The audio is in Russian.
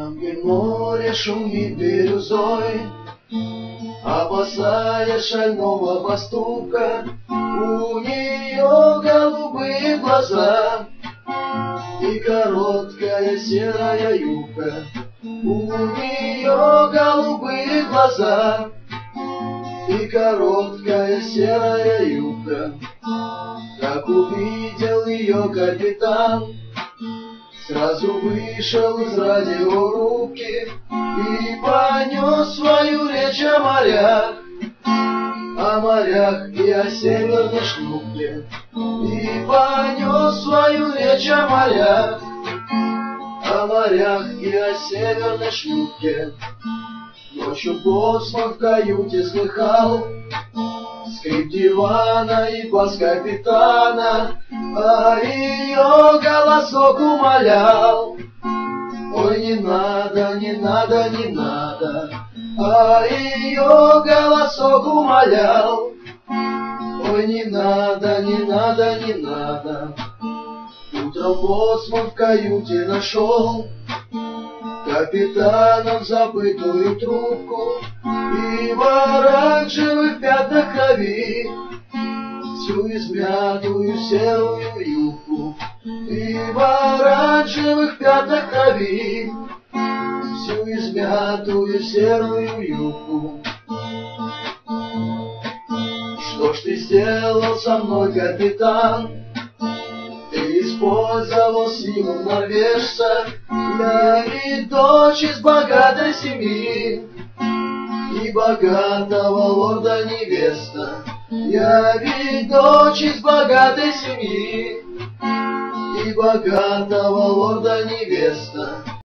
Ангель море шумит бирюзой, опасаясь шального поступка. У нее голубые глаза и короткая серая юбка. У нее голубые глаза и короткая серая юбка. Как увидел ее капитан, сразу вышел из радиорубки и понес свою речь о морях и о северной шлюпке. И понес свою речь о морях и о северной шлюпке. Ночью боцман в каюте слыхал скрип дивана и бас капитана, а ее голосок умолял: ой, не надо, не надо, не надо. А ее голосок умолял: ой, не надо, не надо, не надо. Утром боцман в каюте нашел капитаном забытую трубку и в оранжевых пятнах крови всю измятую серую юбку. И в оранжевых пятнах крови всю измятую серую юбку. Что ж ты сделал со мной, капитан? Ты использовал силу норвежца. Я ведь дочь из богатой семьи и богатого лорда невеста. Я ведь дочь из богатой семьи и богатого лорда невеста.